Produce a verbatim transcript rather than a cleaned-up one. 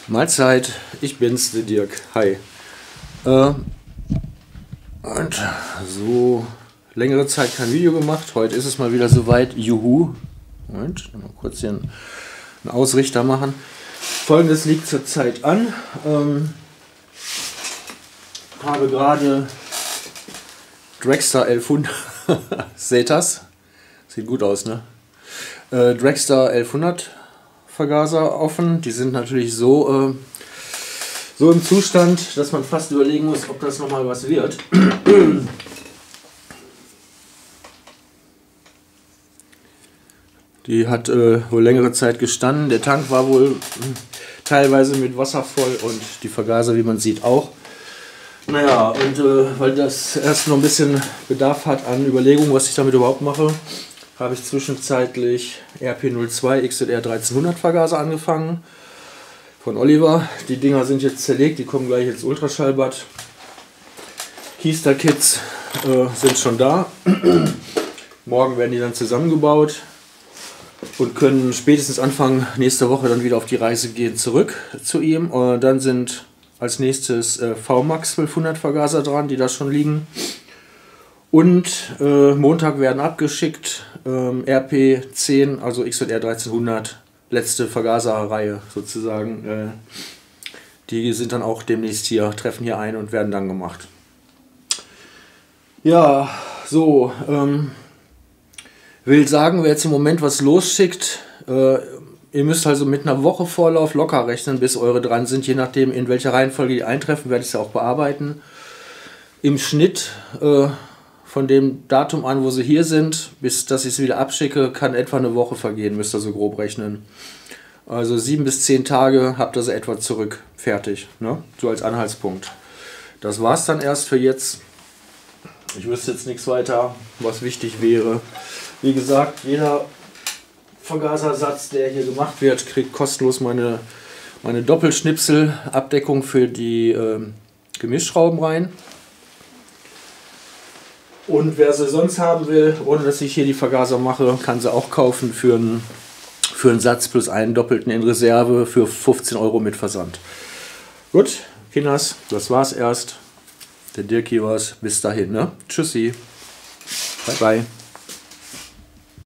Mahlzeit, ich bin's, der Dirk. Hi. Äh, und so längere Zeit kein Video gemacht. Heute ist es mal wieder soweit. Juhu. Moment, mal kurz hier einen, einen Ausrichter machen. Folgendes liegt zurzeit an. Ähm, habe gerade Dragster elfhundert. Seht das? Sieht gut aus, ne? Äh, Dragster elfhundert Vergaser offen. Die sind natürlich so, äh, so im Zustand, dass man fast überlegen muss, ob das nochmal was wird. Die hat äh, wohl längere Zeit gestanden. Der Tank war wohl äh, teilweise mit Wasser voll und die Vergaser, wie man sieht, auch. Naja, und äh, weil das erst noch ein bisschen Bedarf hat an Überlegungen, was ich damit überhaupt mache, habe ich zwischenzeitlich R P null zwei X Z R dreizehnhundert Vergaser angefangen von Oliver. Die Dinger sind jetzt zerlegt, die kommen gleich ins Ultraschallbad. Keystone Kits äh, sind schon da. Morgen werden die dann zusammengebaut und können spätestens Anfang nächster Woche dann wieder auf die Reise gehen zurück zu ihm. Und dann sind als nächstes äh, V MAX zwölfhundert Vergaser dran, die da schon liegen. Und äh, Montag werden abgeschickt ähm, R P zehn, also X Z R dreizehnhundert, letzte Vergaserreihe sozusagen. Äh, die sind dann auch demnächst hier, treffen hier ein und werden dann gemacht. Ja, so, ähm, will sagen, wer jetzt im Moment was losschickt, äh, ihr müsst also mit einer Woche Vorlauf locker rechnen, bis eure dran sind, je nachdem in welcher Reihenfolge die eintreffen, werde ich es ja auch bearbeiten. Im Schnitt äh, von dem Datum an, wo sie hier sind, bis dass ich es wieder abschicke, kann etwa eine Woche vergehen, müsst ihr so grob rechnen. Also sieben bis zehn Tage habt ihr sie etwa zurück, fertig, ne? So als Anhaltspunkt. Das war es dann erst für jetzt. Ich wüsste jetzt nichts weiter, was wichtig wäre. Wie gesagt, jeder Vergasersatz, der hier gemacht wird, kriegt kostenlos meine, meine Doppelschnipsel-Abdeckung für die äh, Gemischschrauben rein. Und wer sie sonst haben will, ohne dass ich hier die Vergaser mache, kann sie auch kaufen für einen, für einen Satz plus einen doppelten in Reserve für fünfzehn Euro mit Versand. Gut, Kinders, das war's erst. Der Dirk hier war's. Bis dahin, ne? Tschüssi. Bye, bye.